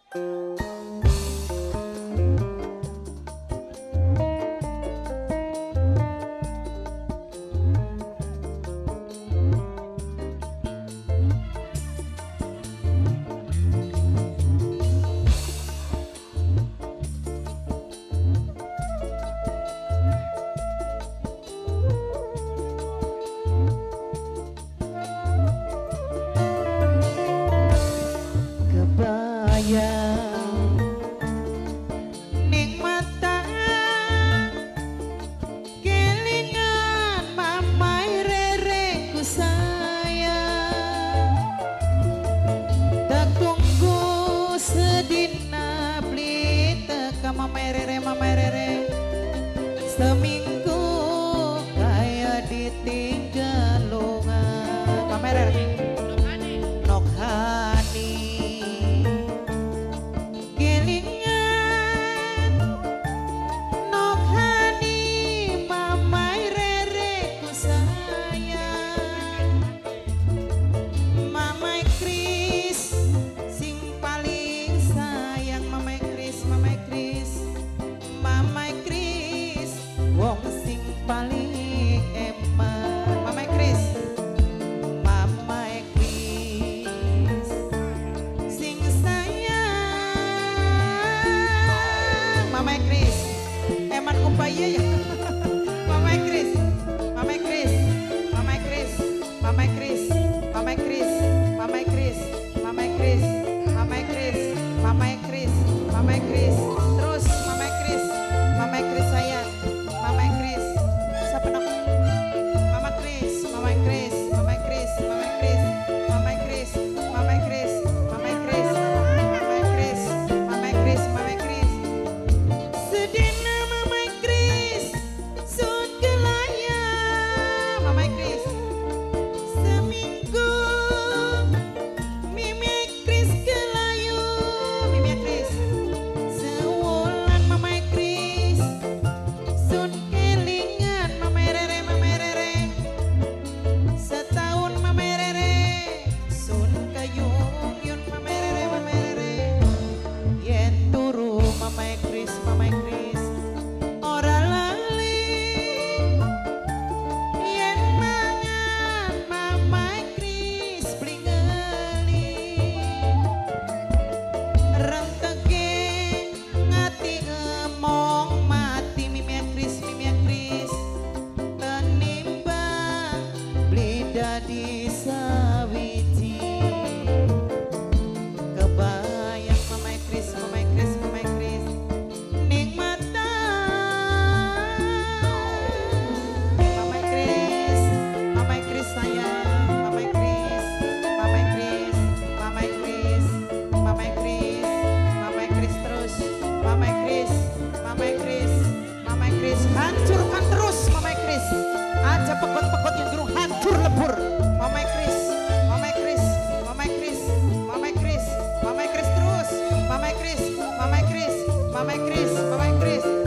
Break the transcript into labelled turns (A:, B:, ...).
A: Seminggu kayak ditinggal longan pamerer Nokhani gelingan Nokhani mamai rere ku sayang mamai Kris sing paling sayang mamai Kris mamai Kris mamai Kris wong sing paling emang mamai Kris mamai Kris sing sayang mamai Kris eman kumpaya ya mamai Kris mamai Kris mamai Kris mamai Kris mamai Kris mamai Kris mamai Kris mamai Kris mamai Kris mamai Kris terus mamai Kris sayang mamai Kris siapa nama Mama Kris mamai Kris mamai Kris mamai Kris mamai Kris mamai Kris mamai Kris mamai Kris mamai Kris mamai Kris sedina mamai Kris sun kelaya mamai Kris seminggu mimi Kris kelayu mimi Kris sewulan mamai Kris sun kelingan mamai rere setahun mamai rere sun kayung yun mamai rere yen turu mamai Kris ora lali yen mangan mamai Kris blingali rentege ngati emong mati mimi Kris tenimbang beli dadi sawiji kebayang mamai Kris ning mata mamai Kris sayang mamai Kris mamai Kris mamai Kris mamai Kris mamai Kris terus mamai Kris hancurkan terus mamai Kris aja pegot-pegot yang gerung hancur lebur mamai Kris mamai Kris mamai Kris mamai Kris mamai Kris terus mamai Kris mamai Kris mamai Kris mamai Kris